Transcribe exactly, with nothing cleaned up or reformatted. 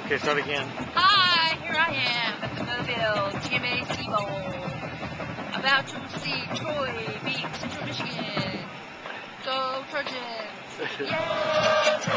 Okay, start again. Hi, here I am at the Mobile G M A C Bowl. About to see Troy beat Central Michigan. Go Trojans! Yay!